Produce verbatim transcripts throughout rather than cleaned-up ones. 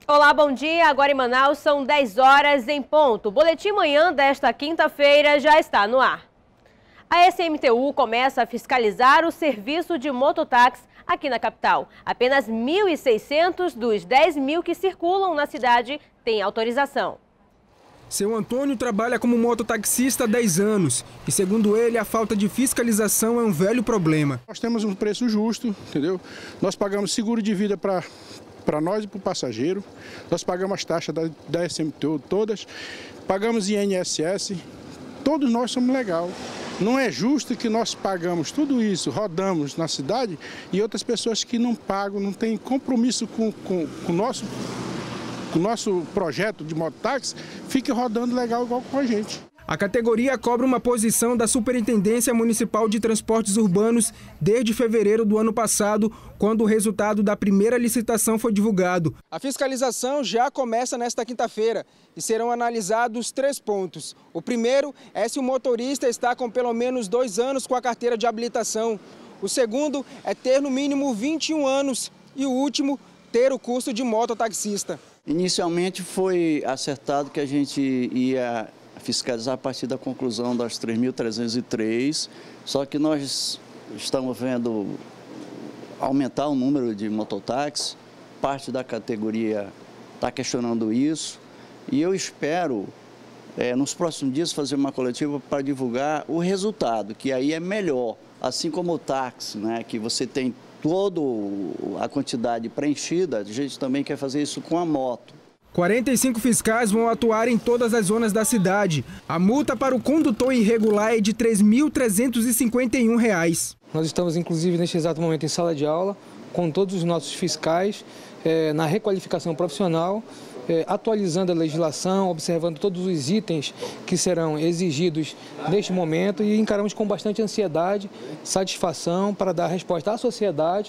Olá, bom dia. Agora em Manaus são dez horas em ponto. O Boletim Manhã desta quinta-feira já está no ar. A S M T U começa a fiscalizar o serviço de mototáxi aqui na capital. Apenas mil e seiscentos dos dez mil que circulam na cidade têm autorização. Seu Antônio trabalha como mototaxista há dez anos e, segundo ele, a falta de fiscalização é um velho problema. Nós temos um preço justo, entendeu? Nós pagamos seguro de vida para para nós e para o passageiro. Nós pagamos as taxas da, da S M T U todas, pagamos I N S S, todos nós somos legal. Não é justo que nós pagamos tudo isso, rodamos na cidade e outras pessoas que não pagam, não têm compromisso com, com, com o nosso, com o nosso projeto de mototáxi, fiquem rodando legal igual com a gente. A categoria cobra uma posição da Superintendência Municipal de Transportes Urbanos desde fevereiro do ano passado, quando o resultado da primeira licitação foi divulgado. A fiscalização já começa nesta quinta-feira e serão analisados três pontos. O primeiro é se o motorista está com pelo menos dois anos com a carteira de habilitação. O segundo é ter no mínimo vinte e um anos e o último, ter o curso de mototaxista. Inicialmente foi acertado que a gente ia fiscalizar a partir da conclusão das três mil trezentos e três, só que nós estamos vendo aumentar o número de mototáxis, parte da categoria está questionando isso, e eu espero, é, nos próximos dias, fazer uma coletiva para divulgar o resultado, que aí é melhor, assim como o táxi, né, que você tem toda a quantidade preenchida, a gente também quer fazer isso com a moto. quarenta e cinco fiscais vão atuar em todas as zonas da cidade. A multa para o condutor irregular é de três mil trezentos e cinquenta e um reais. Nós estamos, inclusive, neste exato momento em sala de aula, com todos os nossos fiscais, eh, na requalificação profissional, eh, atualizando a legislação, observando todos os itens que serão exigidos neste momento e encaramos com bastante ansiedade, satisfação para dar resposta à sociedade,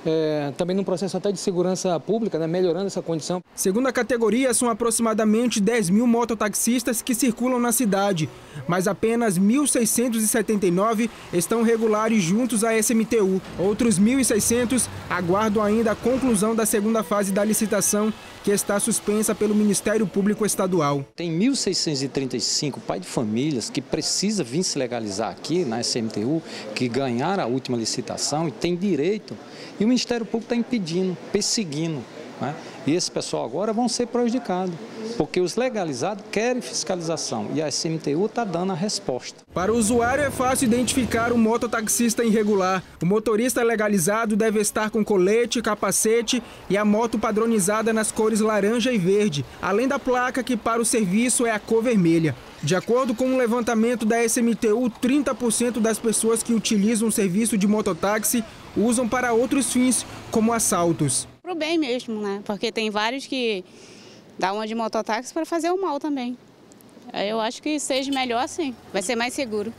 É, também num processo até de segurança pública, né, melhorando essa condição. Segundo a categoria, são aproximadamente dez mil mototaxistas que circulam na cidade, mas apenas mil seiscentos e setenta e nove estão regulares juntos à S M T U. Outros mil e seiscentos aguardam ainda a conclusão da segunda fase da licitação, que está suspensa pelo Ministério Público Estadual. Tem mil seiscentos e trinta e cinco pais de famílias que precisa vir se legalizar aqui na S M T U, que ganharam a última licitação e tem direito, e o Ministério Público está impedindo, perseguindo, né? E esse pessoal agora vão ser prejudicados, porque os legalizados querem fiscalização e a S M T U está dando a resposta. Para o usuário é fácil identificar um mototaxista irregular. O motorista legalizado deve estar com colete, capacete e a moto padronizada nas cores laranja e verde, além da placa que para o serviço é a cor vermelha. De acordo com um levantamento da S M T U, trinta por cento das pessoas que utilizam o serviço de mototáxi usam para outros fins, como assaltos. Pro bem mesmo, né? Porque tem vários que dão uma de mototáxi para fazer o mal também. Eu acho que seja melhor assim, vai ser mais seguro.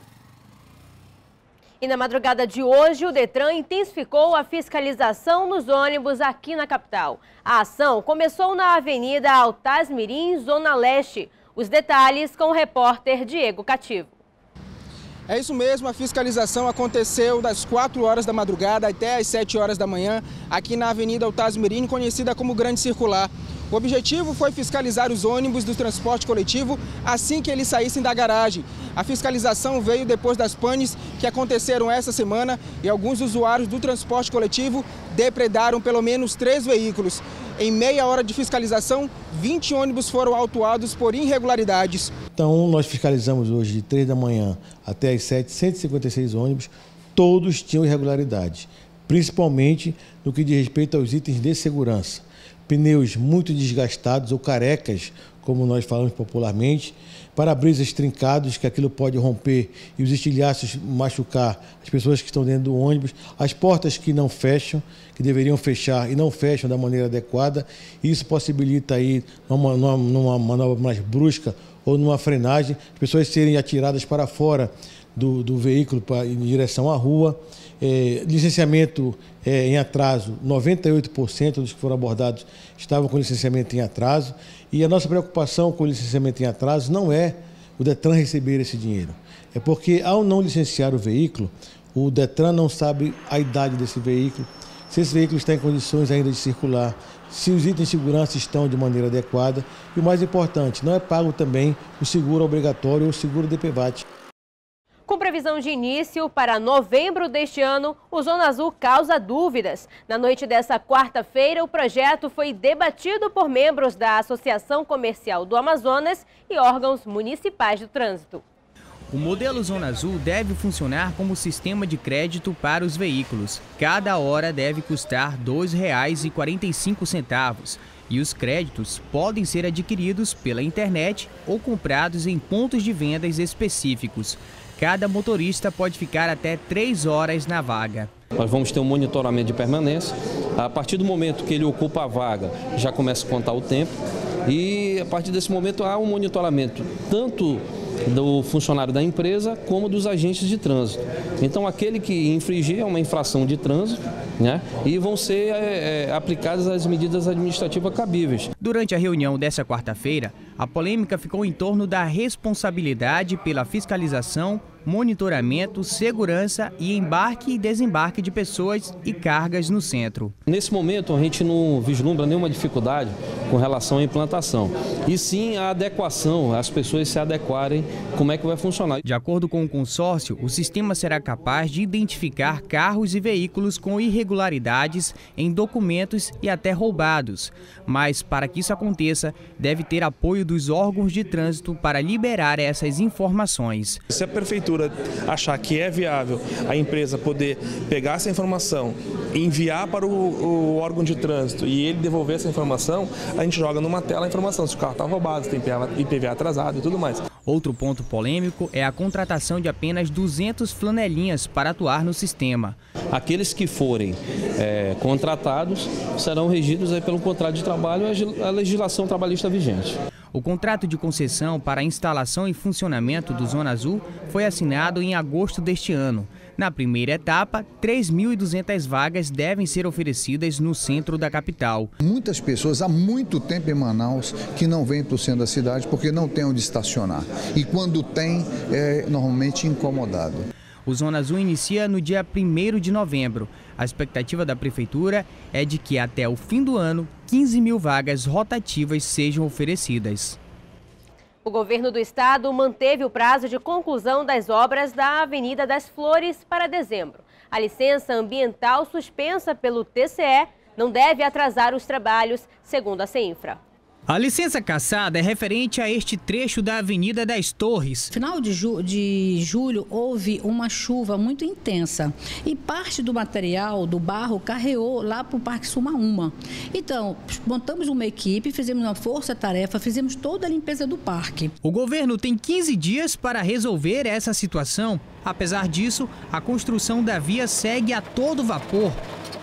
E na madrugada de hoje, o Detran intensificou a fiscalização nos ônibus aqui na capital. A ação começou na Avenida Altasmirim, Zona Leste. Os detalhes com o repórter Diego Cativo. É isso mesmo, a fiscalização aconteceu das quatro horas da madrugada até as sete horas da manhã, aqui na Avenida Altasmirim, conhecida como Grande Circular. O objetivo foi fiscalizar os ônibus do transporte coletivo assim que eles saíssem da garagem. A fiscalização veio depois das panes que aconteceram essa semana e alguns usuários do transporte coletivo depredaram pelo menos três veículos. Em meia hora de fiscalização, vinte ônibus foram autuados por irregularidades. Então, nós fiscalizamos hoje de três da manhã até as sete, cento e cinquenta e seis ônibus, todos tinham irregularidades, principalmente no que diz respeito aos itens de segurança. Pneus muito desgastados ou carecas, como nós falamos popularmente, para-brisas trincados, que aquilo pode romper e os estilhaços machucar as pessoas que estão dentro do ônibus, as portas que não fecham, que deveriam fechar e não fecham da maneira adequada. Isso possibilita aí, numa, numa, numa manobra mais brusca ou numa frenagem, as pessoas serem atiradas para fora do, do veículo pra, em direção à rua. É, licenciamento é, em atraso, noventa e oito por cento dos que foram abordados estavam com licenciamento em atraso. E a nossa preocupação com o licenciamento em atraso não é o Detran receber esse dinheiro. É porque, ao não licenciar o veículo, o Detran não sabe a idade desse veículo, se esse veículo está em condições ainda de circular, se os itens de segurança estão de maneira adequada e o mais importante, não é pago também o seguro obrigatório ou o seguro D P V A T. Com previsão de início para novembro deste ano, o Zona Azul causa dúvidas. Na noite dessa quarta-feira, o projeto foi debatido por membros da Associação Comercial do Amazonas e órgãos municipais do trânsito. O modelo Zona Azul deve funcionar como sistema de crédito para os veículos. Cada hora deve custar dois reais e quarenta e cinco centavos. E os créditos podem ser adquiridos pela internet ou comprados em pontos de vendas específicos. Cada motorista pode ficar até três horas na vaga. Nós vamos ter um monitoramento de permanência. A partir do momento que ele ocupa a vaga, já começa a contar o tempo. E a partir desse momento há um monitoramento tanto do funcionário da empresa como dos agentes de trânsito. Então aquele que infringir é uma infração de trânsito, né? E vão ser é, é, aplicadas as medidas administrativas cabíveis. Durante a reunião dessa quarta-feira, a polêmica ficou em torno da responsabilidade pela fiscalização, monitoramento, segurança e embarque e desembarque de pessoas e cargas no centro. Nesse momento, a gente não vislumbra nenhuma dificuldade com relação à implantação, e sim a adequação, as pessoas se adequarem, como é que vai funcionar. De acordo com o consórcio, o sistema será capaz de identificar carros e veículos com irregularidades em documentos e até roubados. Mas, para que isso aconteça, deve ter apoio dos órgãos de trânsito para liberar essas informações. Se a prefeitura achar que é viável a empresa poder pegar essa informação, enviar para o, o órgão de trânsito e ele devolver essa informação, a gente joga numa tela a informação se o carro está roubado, se tem I P V A atrasado e tudo mais. Outro ponto polêmico é a contratação de apenas duzentos flanelinhas para atuar no sistema. Aqueles que forem é, contratados serão regidos aí pelo contrato de trabalho e a legislação trabalhista vigente. O contrato de concessão para a instalação e funcionamento do Zona Azul foi assinado em agosto deste ano. Na primeira etapa, três mil e duzentas vagas devem ser oferecidas no centro da capital. Muitas pessoas há muito tempo em Manaus que não vêm para o centro da cidade porque não tem onde estacionar. E quando tem, é normalmente incomodado. O Zona Azul inicia no dia primeiro de novembro. A expectativa da Prefeitura é de que até o fim do ano, quinze mil vagas rotativas sejam oferecidas. O governo do estado manteve o prazo de conclusão das obras da Avenida das Flores para dezembro. A licença ambiental suspensa pelo T C E não deve atrasar os trabalhos, segundo a CEINFRA. A licença cassada é referente a este trecho da Avenida das Torres. No final de, ju de julho houve uma chuva muito intensa e parte do material, do barro, carreou lá para o Parque Sumaúma. Então, montamos uma equipe, fizemos uma força-tarefa, fizemos toda a limpeza do parque. O governo tem quinze dias para resolver essa situação. Apesar disso, a construção da via segue a todo vapor.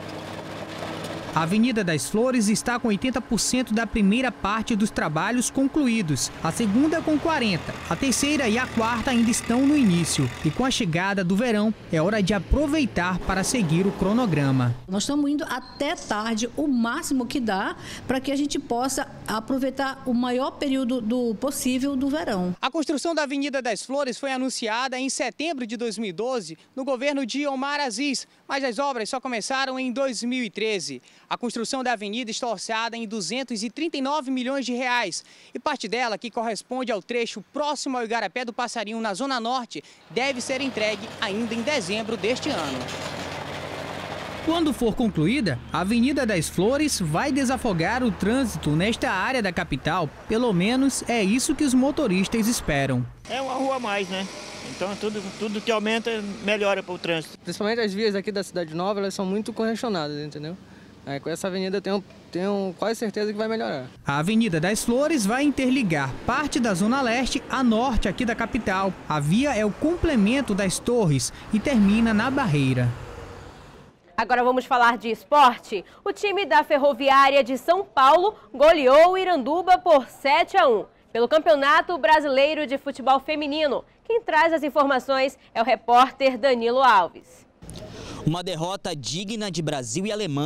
A Avenida das Flores está com oitenta por cento da primeira parte dos trabalhos concluídos, a segunda com quarenta por cento. A terceira e a quarta ainda estão no início. E com a chegada do verão, é hora de aproveitar para seguir o cronograma. Nós estamos indo até tarde, o máximo que dá, para que a gente possa aproveitar o maior período do possível do verão. A construção da Avenida das Flores foi anunciada em setembro de dois mil e doze, no governo de Omar Aziz, mas as obras só começaram em dois mil e treze. A construção da avenida está orçada em duzentos e trinta e nove milhões de reais e parte dela, que corresponde ao trecho próximo ao Igarapé do Passarinho, na Zona Norte, deve ser entregue ainda em dezembro deste ano. Quando for concluída, a Avenida das Flores vai desafogar o trânsito nesta área da capital. Pelo menos é isso que os motoristas esperam. É uma rua a mais, né? Então tudo, tudo que aumenta melhora para o trânsito. Principalmente as vias aqui da Cidade Nova, elas são muito congestionadas, entendeu? É, com essa avenida eu tenho, tenho quase certeza que vai melhorar. A Avenida das Flores vai interligar parte da Zona Leste a norte aqui da capital. A via é o complemento das Torres e termina na Barreira. Agora vamos falar de esporte. O time da Ferroviária de São Paulo goleou o Iranduba por sete a um pelo Campeonato Brasileiro de Futebol Feminino. Quem traz as informações é o repórter Danilo Alves. Uma derrota digna de Brasil e Alemanha.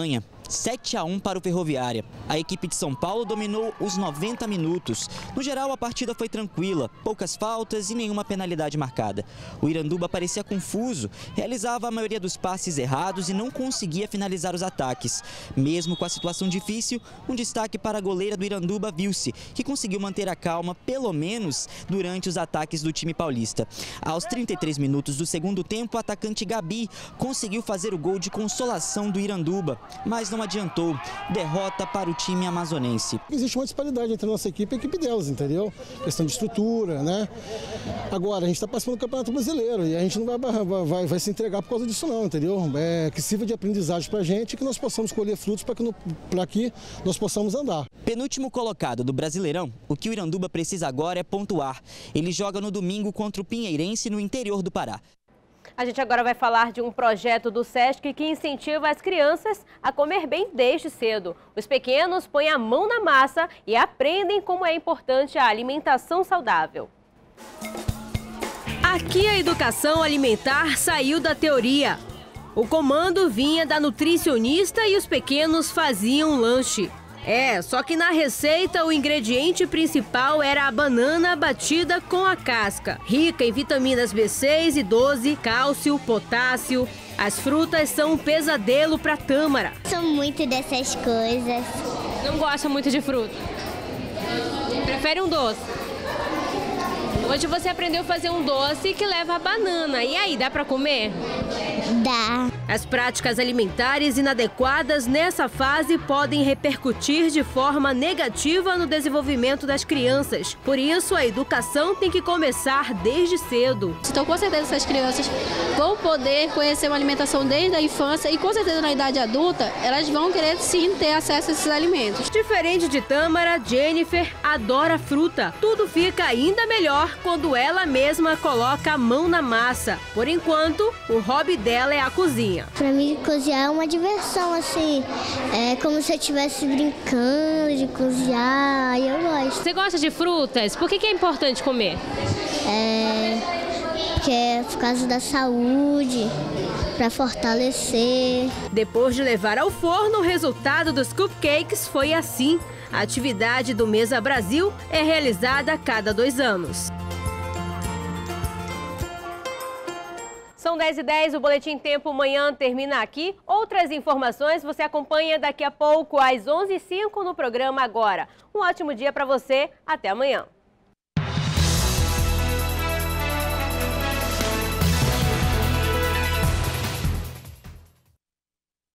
sete a um para o Ferroviária. A equipe de São Paulo dominou os noventa minutos. No geral, a partida foi tranquila, poucas faltas e nenhuma penalidade marcada. O Iranduba parecia confuso, realizava a maioria dos passes errados e não conseguia finalizar os ataques. Mesmo com a situação difícil, um destaque para a goleira do Iranduba, Vilce, que conseguiu manter a calma, pelo menos durante os ataques do time paulista. Aos trinta e três minutos do segundo tempo, o atacante Gabi conseguiu fazer o gol de consolação do Iranduba, mas não adiantou. Derrota para o time amazonense. Existe uma disparidade entre a nossa equipe e a equipe delas, entendeu? Questão de estrutura, né? Agora, a gente está participando do Campeonato Brasileiro e a gente não vai, vai, vai se entregar por causa disso não, entendeu? É, que sirva de aprendizagem para a gente e que nós possamos colher frutos para que, para que nós possamos andar. Penúltimo colocado do Brasileirão, o que o Iranduba precisa agora é pontuar. Ele joga no domingo contra o Pinheirense no interior do Pará. A gente agora vai falar de um projeto do SESC que incentiva as crianças a comer bem desde cedo. Os pequenos põem a mão na massa e aprendem como é importante a alimentação saudável. Aqui a educação alimentar saiu da teoria. O comando vinha da nutricionista e os pequenos faziam lanche. É, só que na receita o ingrediente principal era a banana batida com a casca. Rica em vitaminas B seis e doze, cálcio, potássio. As frutas são um pesadelo para Tâmara. Sou muito dessas coisas. Não gosta muito de fruta? Prefere um doce? Hoje você aprendeu a fazer um doce que leva a banana. E aí, dá para comer? Dá. As práticas alimentares inadequadas nessa fase podem repercutir de forma negativa no desenvolvimento das crianças. Por isso, a educação tem que começar desde cedo. Então, com certeza, essas crianças vão poder conhecer uma alimentação desde a infância e, com certeza, na idade adulta, elas vão querer, sim, ter acesso a esses alimentos. Diferente de Tâmara, Jennifer adora fruta. Tudo fica ainda melhor quando ela mesma coloca a mão na massa. Por enquanto, o hobby dela é a cozinha. Para mim, cozinhar é uma diversão, assim, é como se eu estivesse brincando de cozinhar, e eu gosto. Você gosta de frutas? Por que que é importante comer? É, porque é por causa da saúde, para fortalecer. Depois de levar ao forno, o resultado dos cupcakes foi assim. A atividade do Mesa Brasil é realizada a cada dois anos. São dez e dez, o Boletim Tempo Manhã termina aqui. Outras informações você acompanha daqui a pouco, às onze e cinco, no programa Agora. Um ótimo dia para você, até amanhã.